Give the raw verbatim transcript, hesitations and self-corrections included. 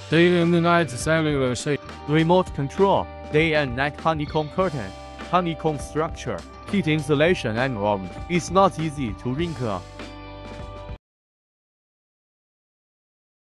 Day and night cellular shape. Remote control, day and night honeycomb curtain, honeycomb structure, heat insulation and warmth. It's not easy to wrinkle.